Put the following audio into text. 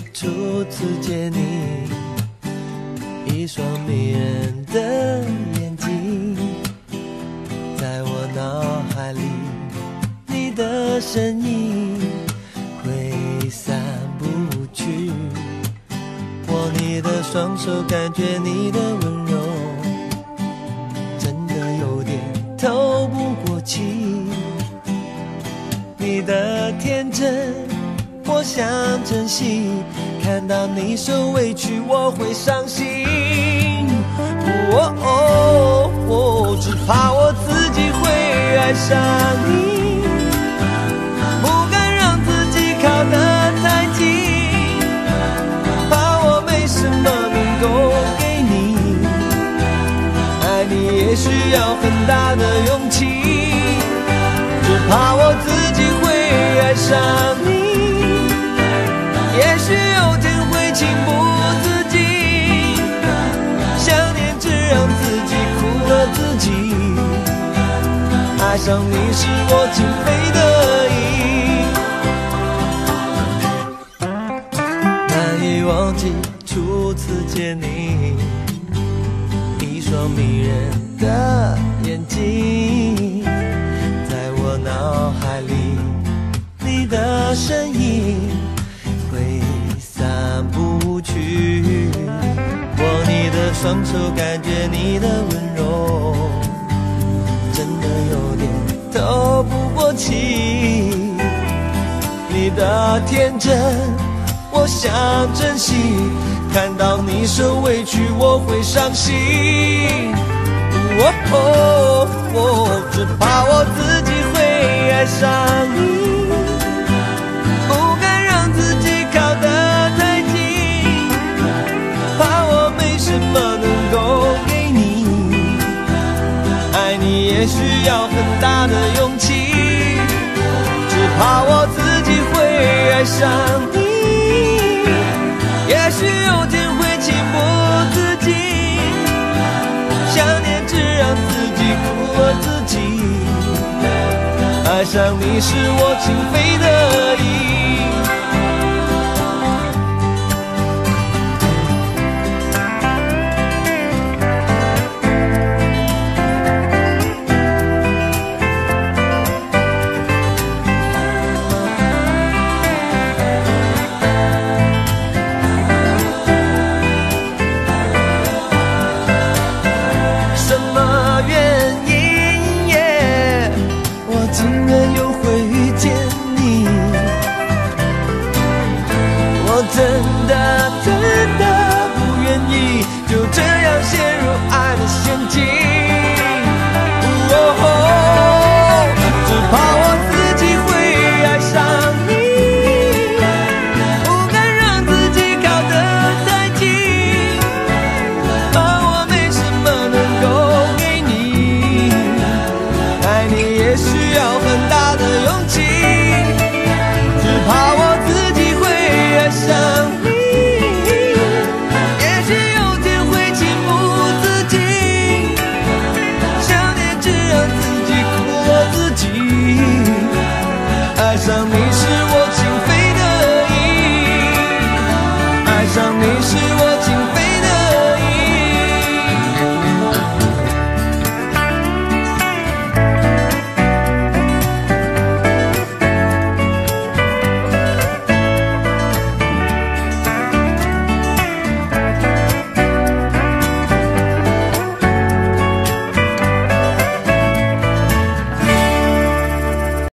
初次见你，一双迷人的眼睛，在我脑海里，你的身影挥散不去。握你的双手，感觉你的温柔，真的有点透不过气。你的天真，我想珍惜，看到你受委屈，我会伤心。只怕我自己会爱上你，不敢让自己靠得太近，怕我没什么能够给你，爱你也需要很大的勇气，只怕我自己会爱上你，也许有天会情不自禁，想念只让自己苦了自己，爱上你是我情非得已，难以忘记初次见你，一双迷人的眼睛，在我脑海里，你的身影挥散不去，握你的双手，感觉你的温柔，真的有点透不过气。你的天真，我想珍惜，看到你受委屈，我会伤心。只怕我自己会爱上你，不敢让自己靠得太近，怕我没什么能够给你，爱你也需要很大的勇气，只怕我自己会爱上你，也许有天会情不自禁，想念只让自己苦了自己，爱上你是我情非得已。真的不愿意就这样陷入爱的陷阱，只怕我自己会爱上你，不敢让自己靠得太近，怕我没什么能够给你，爱你也需要很大的勇气，只怕我自己会爱上你，爱上你是我情非得已，爱上你是我